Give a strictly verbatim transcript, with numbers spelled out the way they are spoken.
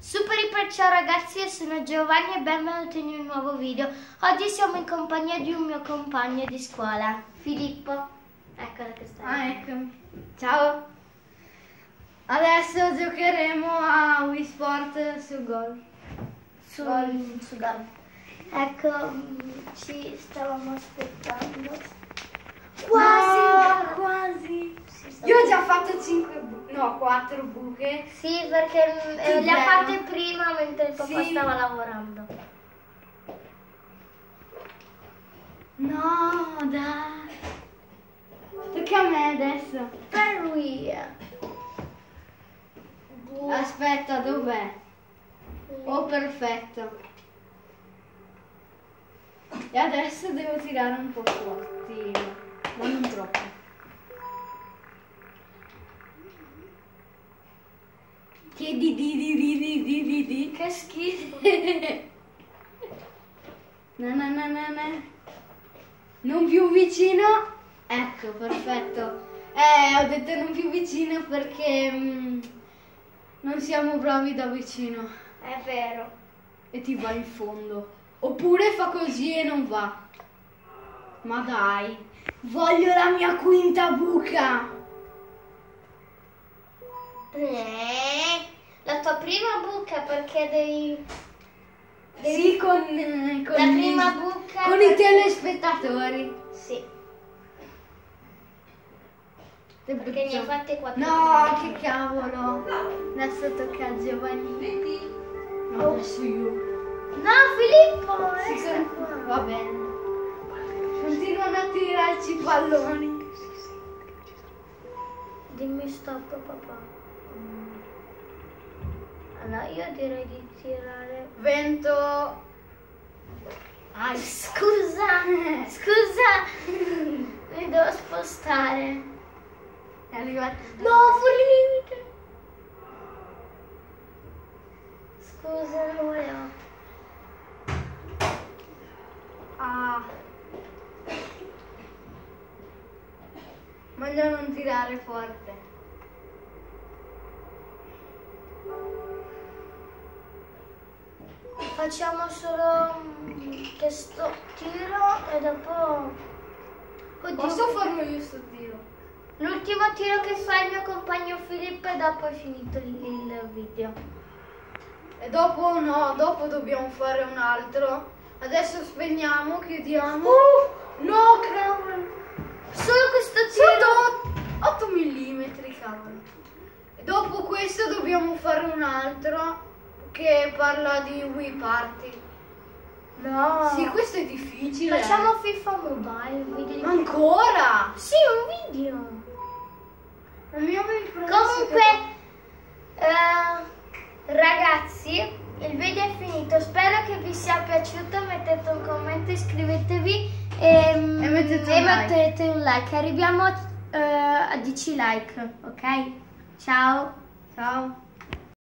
Super iper ciao ragazzi, io sono Giovanni e benvenuti in un nuovo video. Oggi siamo in compagnia di un mio compagno di scuola, Filippo. Eccolo che sta. Ah, eccomi. Ciao. Adesso giocheremo a Wii Sport su Golf. Su Golf. Su Golf. Ecco, ci stavamo aspettando. Quasi! No, quasi. Io ho già fatto cinque buche, no, quattro buche. Sì, perché eh, le ha fatte prima mentre il papà sì. stava lavorando. No, dai. Tocca a me adesso. Per lui. Aspetta, dov'è? Oh, perfetto. E adesso devo tirare un po' fortino, ma non troppo. Che di di di di di di di di. Che schifo. Na na na na na. Non più vicino. Ecco, perfetto. Eh, ho detto non più vicino perché mm, non siamo bravi da vicino. È vero. E ti va in fondo. Oppure fa così e non va. Ma dai, voglio la mia quinta buca. Eh, la tua prima buca perché devi... devi... Sì, con, eh, con, la i, prima buca con perché... i telespettatori. Sì. Perché ne hai fatte quattro. No, che cavolo. Adesso tocca a Giovanni. No, adesso io. No, Filippo, Sì, resta con- qua. va bene. Continuano a tirarci i palloni. Dimmi stop, papà. Allora, io direi di tirare... Vento. Ai, scusa, scusa, mi devo spostare. È arrivato. No, fuori limite. Scusa, non volevo. Ah. Meglio non tirare forte. Facciamo solo questo tiro e dopo... Oddio. Posso farlo io sto tiro? L'ultimo tiro che fa il mio compagno Filippo e dopo è finito il, il video. E dopo no, dopo dobbiamo fare un altro. Adesso spegniamo, chiudiamo. Uh, No, cavolo. Solo questo tiro. Sotto otto millimetri, cavolo. E dopo questo dobbiamo fare un altro che parla di Wii Party. No. Sì, questo è difficile. Facciamo FIFA Mobile, un video di... Ancora? Sì, un video. Non mi avevi promesso Comunque, che- eh, ragazzi, il video è finito. Spero che vi sia piaciuto. Mettete un commento, iscrivetevi e, E mettete e un like. mettete un like. Arriviamo eh, a dieci like, ok? Ciao. Ciao.